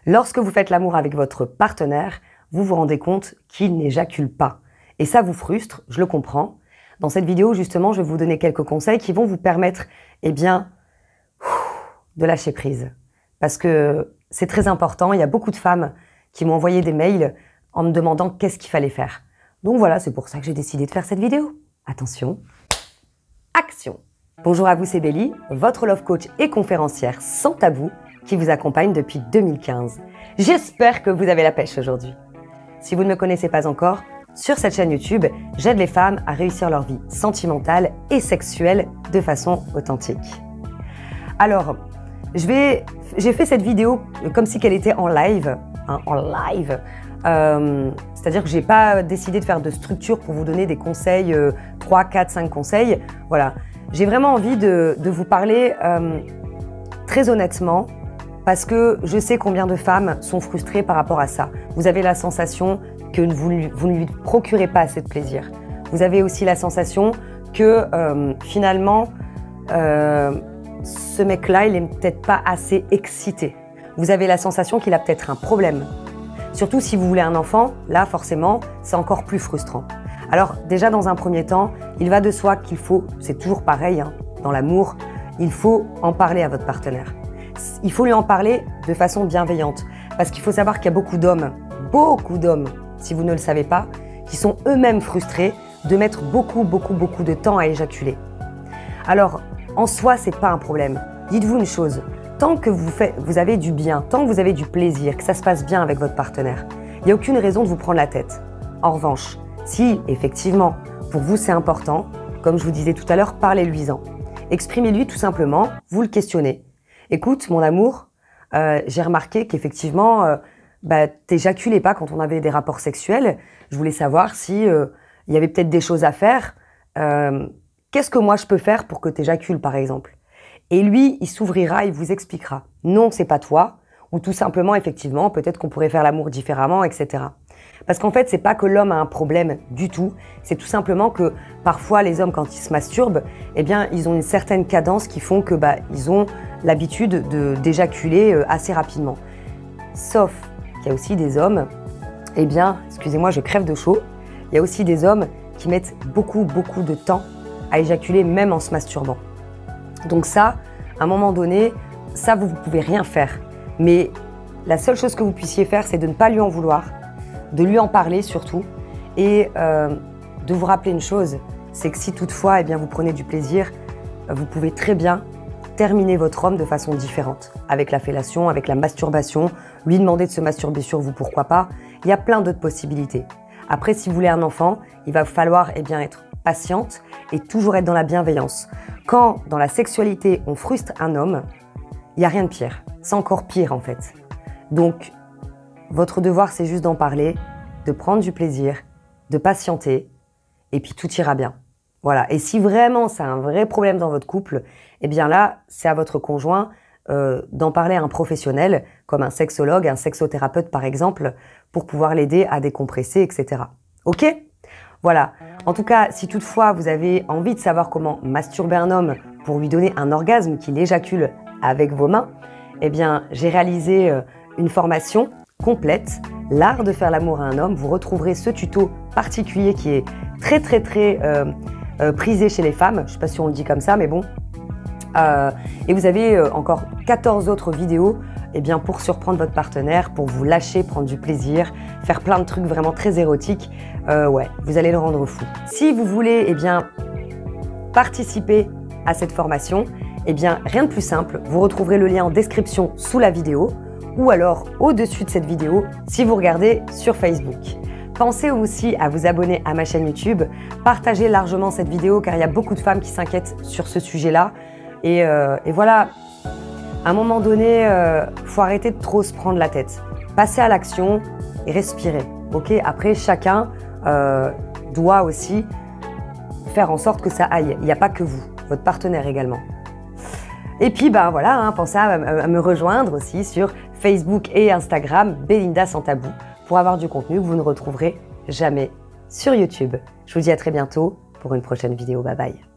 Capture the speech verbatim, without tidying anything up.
Lorsque vous faites l'amour avec votre partenaire, vous vous rendez compte qu'il n'éjacule pas. Et ça vous frustre, je le comprends. Dans cette vidéo, justement, je vais vous donner quelques conseils qui vont vous permettre, eh bien, de lâcher prise. Parce que c'est très important. Il y a beaucoup de femmes qui m'ont envoyé des mails en me demandant qu'est-ce qu'il fallait faire. Donc voilà, c'est pour ça que j'ai décidé de faire cette vidéo. Attention, action! Bonjour à vous, c'est Bélie, votre love coach et conférencière sans tabou qui vous accompagne depuis deux mille quinze. J'espère que vous avez la pêche aujourd'hui. Si vous ne me connaissez pas encore, sur cette chaîne YouTube, j'aide les femmes à réussir leur vie sentimentale et sexuelle de façon authentique. Alors, je vais, j'ai fait cette vidéo comme si qu'elle était en live, hein, en live. Euh, C'est-à-dire que j'ai pas décidé de faire de structure pour vous donner des conseils, euh, trois, quatre, cinq conseils. Voilà, j'ai vraiment envie de, de vous parler euh, très honnêtement parce que je sais combien de femmes sont frustrées par rapport à ça. Vous avez la sensation que vous, vous ne lui procurez pas assez de plaisir. Vous avez aussi la sensation que euh, finalement, euh, ce mec-là, il est peut-être pas assez excité. Vous avez la sensation qu'il a peut-être un problème. Surtout si vous voulez un enfant, là forcément, c'est encore plus frustrant. Alors déjà dans un premier temps, il va de soi qu'il faut, c'est toujours pareil hein, dans l'amour, il faut en parler à votre partenaire. Il faut lui en parler de façon bienveillante. Parce qu'il faut savoir qu'il y a beaucoup d'hommes, beaucoup d'hommes, si vous ne le savez pas, qui sont eux-mêmes frustrés de mettre beaucoup, beaucoup, beaucoup de temps à éjaculer. Alors, en soi, c'est pas un problème. Dites-vous une chose, tant que vous, faites, vous avez du bien, tant que vous avez du plaisir, que ça se passe bien avec votre partenaire, il n'y a aucune raison de vous prendre la tête. En revanche, si, effectivement, pour vous c'est important, comme je vous disais tout à l'heure, parlez-lui-en. Exprimez-lui tout simplement, vous le questionnez. Écoute, mon amour, euh, j'ai remarqué qu'effectivement, euh, bah, t'éjaculais pas quand on avait des rapports sexuels. Je voulais savoir si euh, il y avait peut-être des choses à faire. Euh, Qu'est-ce que moi je peux faire pour que t'éjacules, par exemple? Et lui, il s'ouvrira, il vous expliquera. Non, c'est pas toi. Ou tout simplement, effectivement, peut-être qu'on pourrait faire l'amour différemment, et cetera. Parce qu'en fait, c'est pas que l'homme a un problème du tout. C'est tout simplement que parfois, les hommes, quand ils se masturbent, eh bien, ils ont une certaine cadence qui font que, bah, ils ont l'habitude de, d'éjaculer euh, assez rapidement. Sauf qu'il y a aussi des hommes, eh bien, excusez-moi, je crève de chaud. Il y a aussi des hommes qui mettent beaucoup, beaucoup de temps à éjaculer, même en se masturbant. Donc ça, à un moment donné, ça, vous ne pouvez rien faire. Mais la seule chose que vous puissiez faire, c'est de ne pas lui en vouloir, de lui en parler surtout, et euh, de vous rappeler une chose, c'est que si toutefois, eh bien, vous prenez du plaisir, vous pouvez très bien terminer votre homme de façon différente, avec la fellation, avec la masturbation, lui demander de se masturber sur vous, pourquoi pas. Il y a plein d'autres possibilités. Après, si vous voulez un enfant, il va falloir eh bien, être patiente et toujours être dans la bienveillance. Quand, dans la sexualité, on frustre un homme, il n'y a rien de pire. C'est encore pire, en fait. Donc, votre devoir, c'est juste d'en parler, de prendre du plaisir, de patienter, et puis tout ira bien. Voilà. Et si vraiment c'est un vrai problème dans votre couple, eh bien là, c'est à votre conjoint euh, d'en parler à un professionnel, comme un sexologue, un sexothérapeute, par exemple, pour pouvoir l'aider à décompresser, et cetera. Ok ? Voilà. En tout cas, si toutefois vous avez envie de savoir comment masturber un homme pour lui donner un orgasme qu'il éjacule avec vos mains, eh bien, j'ai réalisé une formation complète, l'art de faire l'amour à un homme. Vous retrouverez ce tuto particulier qui est très, très, très euh, euh, prisé chez les femmes. Je ne sais pas si on le dit comme ça, mais bon. Euh, et vous avez euh, encore quatorze autres vidéos eh bien, pour surprendre votre partenaire, pour vous lâcher, prendre du plaisir, faire plein de trucs vraiment très érotiques. Euh, ouais, vous allez le rendre fou. Si vous voulez eh bien, participer à cette formation, eh bien, rien de plus simple. Vous retrouverez le lien en description sous la vidéo ou alors au-dessus de cette vidéo si vous regardez sur Facebook. Pensez aussi à vous abonner à ma chaîne YouTube, partagez largement cette vidéo car il y a beaucoup de femmes qui s'inquiètent sur ce sujet-là. Et, euh, et voilà, à un moment donné, euh, faut arrêter de trop se prendre la tête. Passez à l'action et respirez. Ok ? Après, chacun euh, doit aussi faire en sorte que ça aille. Il n'y a pas que vous, votre partenaire également. Et puis, ben voilà, hein, pensez à, à me rejoindre aussi sur Facebook et Instagram, Belinda Sans Tabou, pour avoir du contenu que vous ne retrouverez jamais sur YouTube. Je vous dis à très bientôt pour une prochaine vidéo. Bye bye.